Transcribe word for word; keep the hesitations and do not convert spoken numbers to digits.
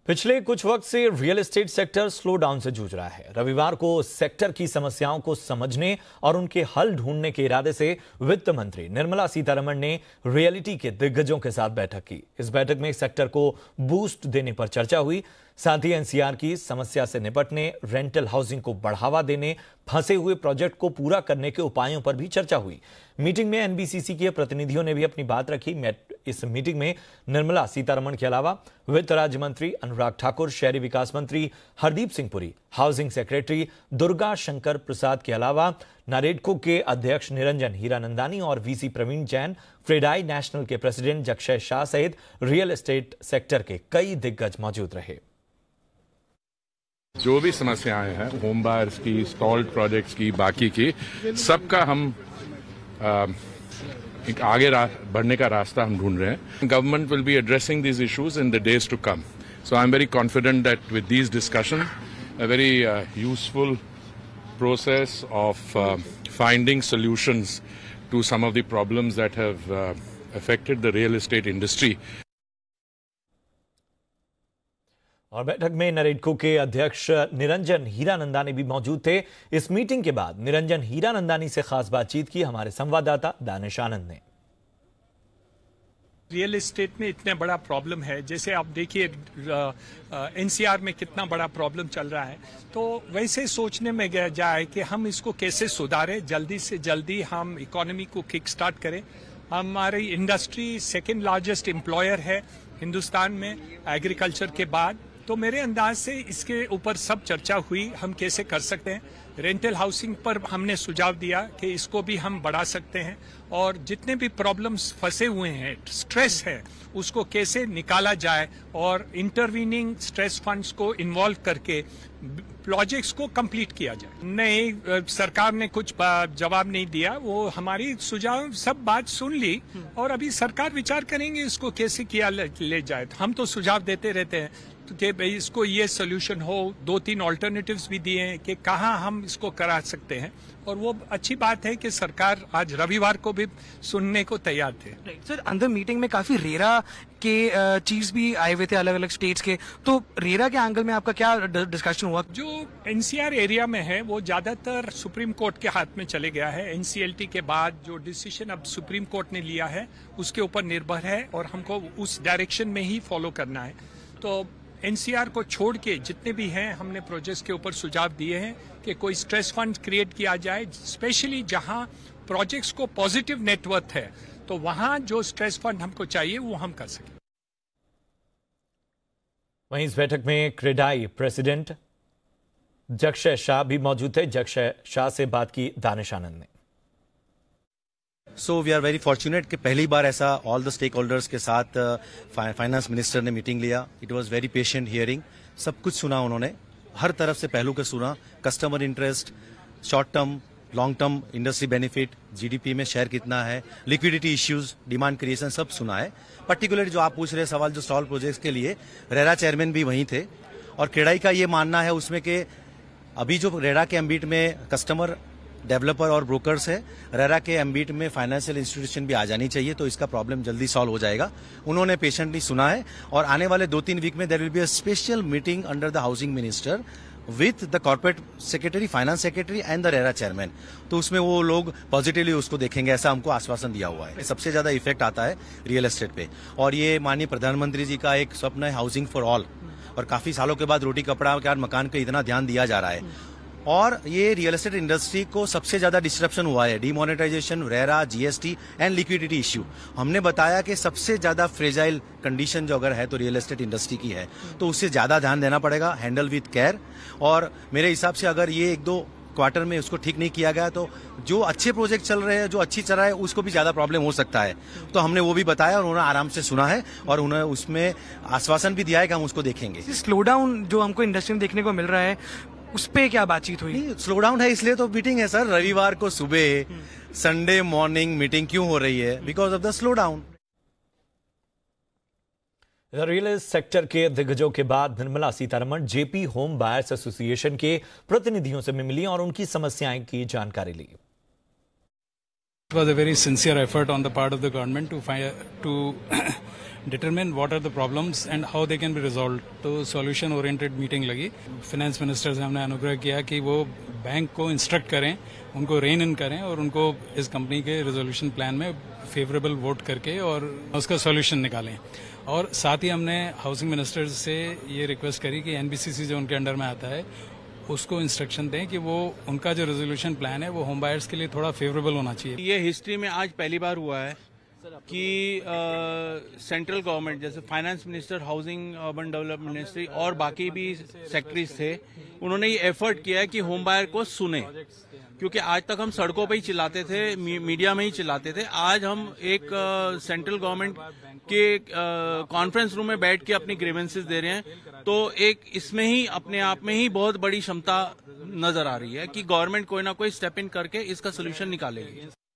पिछले कुछ वक्त से real estate sector slow down से जूझ रहा है। रविवार को सेक्टर की समस्याओं को समझने और उनके हल ढूंढने के इरादे से वित्त मंत्री निर्मला सीतारमण ने रियलिटी के दिग्गजों के साथ बैठक की। इस बैठक में सेक्टर को बूस्ट देने पर चर्चा हुई। साथ ही एनसीआर की समस्या से निपटने, रेंटल हाउसिंग को बढ़ावा देने, फंसे हुए प्रोजेक्ट को पूरा करने के उपायों पर भी चर्चा हुई। मीटिंग में एनबीसीसी के प्रतिनिधियों ने भी अपनी बात रखी। इस मीटिंग में निर्मला सीतारमण के अलावा वित्त राज्य मंत्री अनुराग ठाकुर, शहरी विकास मंत्री हरदीप सिंह पुरी, हाउसिंग सेक्रेटरी दुर्गा शंकर प्रसाद के अलावा नारेडको के अध्यक्ष निरंजन हीरानंदानी और वीसी प्रवीण जैन, क्रेडाई नेशनल के प्रेसिडेंट जक्षय शाह सहित रियल एस्टेट सेक्टर के कई दिग्गज मौजूद रहे। जो भी समस्याएं हैं होम बायर्स की, स्टॉल्ड प्रोजेक्ट्स की, बाकी की, सबका हम आ, एक आगे बढ़ने का रास्ता हम ढूंढ रहे हैं। Government will be addressing these issues in the days to come. So I am very confident that with these discussion a very useful process of uh, finding solutions to some of the problems that have uh, affected the real estate industry. और बैठक में नारेडको के अध्यक्ष निरंजन हीरानंदानी भी मौजूद थे। इस meeting के बाद निरंजन हीरानंदानी से खास बातचीत की हमारे संवाददाता दानिश आनंद ने। रियल एस्टेट में इतना बड़ा प्रॉब्लम है, जैसे आप देखिए एनसीआर में कितना बड़ा प्रॉब्लम चल रहा है, तो वैसे सोचने में गया जाए कि हम इसको कैसे सुधारें, जल्दी से जल्दी हम इकोनॉमी को किक स्टार्ट करें। हमारी इंडस्ट्री सेकेंड लार्जेस्ट एम्प्लॉयर है हिंदुस्तान में एग्रीकल्चर के बाद, तो मेरे अंदाज से इसके ऊपर सब चर्चा हुई, हम कैसे कर सकते हैं। रेंटल हाउसिंग पर हमने सुझाव दिया कि इसको भी हम बढ़ा सकते हैं और जितने भी प्रॉब्लम्स फंसे हुए हैं, स्ट्रेस है, उसको कैसे निकाला जाए और इंटरवीनिंग स्ट्रेस फंड्स को इन्वॉल्व करके प्रोजेक्ट्स को कंप्लीट किया जाए। नहीं, सरकार ने कुछ जवाब नहीं दिया, वो हमारी सुझाव सब बात सुन ली और अभी सरकार विचार करेंगे इसको कैसे किया ले जाए। हम तो सुझाव देते रहते हैं कि भाई इसको ये सोल्यूशन हो, दो तीन ऑल्टरनेटिव्स भी दिए हैं कि कहाँ हम इसको करा सकते हैं, और वो अच्छी बात है कि सरकार आज रविवार को भी सुनने को तैयार थे। सर, अंदर मीटिंग में काफी रेरा के चीज भी आए हुए थे अलग अलग स्टेट्स के, तो रेरा के एंगल में आपका क्या डिस्कशन हुआ? जो एनसीआर एरिया में है वो ज्यादातर सुप्रीम कोर्ट के हाथ में चले गया है। एनसीएलटी के बाद जो डिसीजन अब सुप्रीम कोर्ट ने लिया है उसके ऊपर निर्भर है और हमको उस डायरेक्शन में ही फॉलो करना है। तो एनसीआर को छोड़ के जितने भी हैं हमने प्रोजेक्ट्स के ऊपर सुझाव दिए हैं कि कोई स्ट्रेस फंड क्रिएट किया जाए, स्पेशली जहां प्रोजेक्ट्स को पॉजिटिव नेटवर्थ है, तो वहां जो स्ट्रेस फंड हमको चाहिए वो हम कर सकें। वहीं इस बैठक में क्रेडाई प्रेसिडेंट जक्षय शाह भी मौजूद थे। जक्षय शाह से बात की दानिश आनंद ने। So we are very fortunate कि पहली बार ऐसा ऑल द स्टेक होल्डर्स के साथ फाइनेंस मिनिस्टर ने मीटिंग लिया। It was very patient hearing, सब कुछ सुना उन्होंने, हर तरफ से पहलू के सुना, customer interest, short term, long term industry benefit, GDP में शेयर कितना है, लिक्विडिटी इश्यूज, डिमांड क्रिएशन, सब सुना है। पर्टिकुलरली जो आप पूछ रहे सवाल, जो स्टॉल प्रोजेक्ट्स के लिए रेरा चेयरमैन भी वहीं थे और क्रेडाई का ये मानना है उसमें कि अभी जो रेरा के एम्बिट में कस्टमर, डेवलपर और ब्रोकर्स है, रेरा के एम्बिट में फाइनेंशियल इंस्टीट्यूशन भी आ जानी चाहिए, तो इसका प्रॉब्लम जल्दी सॉल्व हो जाएगा। उन्होंने पेशेंटली सुना है और आने वाले दो तीन वीक में there will be a special meeting under the housing minister with the corporate secretary, finance secretary and the RERA chairman, तो उसमें वो लोग पॉजिटिवली उसको देखेंगे, ऐसा हमको आश्वासन दिया हुआ है। सबसे ज्यादा इफेक्ट आता है रियल एस्टेट पे और ये माननीय प्रधानमंत्री जी का एक स्वप्न है हाउसिंग फॉर ऑल, और काफी सालों के बाद रोटी कपड़ा के मकान पे इतना ध्यान दिया जा रहा है। और ये रियल एस्टेट इंडस्ट्री को सबसे ज्यादा डिस्ट्रप्शन हुआ है, demonetisation, RERA, GST and liquidity issue. हमने बताया कि सबसे ज्यादा फ्रेजाइल कंडीशन जो अगर है तो रियल एस्टेट इंडस्ट्री की है, तो उससे ज्यादा ध्यान देना पड़ेगा, हैंडल विथ केयर। और मेरे हिसाब से अगर ये एक दो क्वार्टर में उसको ठीक नहीं किया गया तो जो अच्छे प्रोजेक्ट चल रहे हैं, जो अच्छी चल रहा है, उसको भी ज्यादा प्रॉब्लम हो सकता है। तो हमने वो भी बताया और उन्होंने आराम से सुना है और उन्होंने उसमें आश्वासन भी दिया है कि हम उसको देखेंगे। स्लो डाउन जो हमको इंडस्ट्री में देखने को मिल रहा है, उस पे क्या बातचीत हुई? स्लो डाउन है इसलिए तो मीटिंग है सर, रविवार को सुबह, संडे मॉर्निंग मीटिंग क्यों हो रही है? Because of the slowdown. Real estate sector के दिग्गजों के बाद Nirmala Sitharaman JP home buyers association के प्रतिनिधियों से मिली और उनकी समस्याएं की जानकारी ली। It was a very sincere effort on the part of the government to find, to determine what are the problems and how they can be resolve. तो सॉल्यूशन ओरिएंटेड मीटिंग लगी। फाइनेंस मिनिस्टर से हमने अनुग्रह किया कि वो bank को instruct करें, उनको रेन इन करें और उनको इस कंपनी के रेजोल्यूशन प्लान में फेवरेबल वोट करके और उसका सॉल्यूशन निकालें। और साथ ही हमने हाउसिंग मिनिस्टर से ये रिक्वेस्ट करी कि एनबीसीसी जो उनके अंडर में आता है उसको इंस्ट्रक्शन दें कि वो उनका जो रेजोल्यूशन प्लान है वो होम बायर्स के लिए थोड़ा फेवरेबल होना चाहिए। ये हिस्ट्री में आज पहली बार हुआ है कि सेंट्रल गवर्नमेंट जैसे finance minister, housing urban development ministry और बाकी भी सेक्रेटरीज थे, उन्होंने ये एफर्ट किया है कि होम बायर को सुने। क्योंकि आज तक हम सड़कों पे ही चिल्लाते थे, मी, मीडिया में ही चिल्लाते थे। आज हम एक सेंट्रल गवर्नमेंट के कॉन्फ्रेंस रूम में बैठ के अपनी ग्रीवेंसेस दे रहे हैं। तो एक इसमें ही अपने आप में ही बहुत बड़ी क्षमता नजर आ रही है कि गवर्नमेंट कोई ना कोई स्टेप इन करके इसका सोल्यूशन निकालेगी।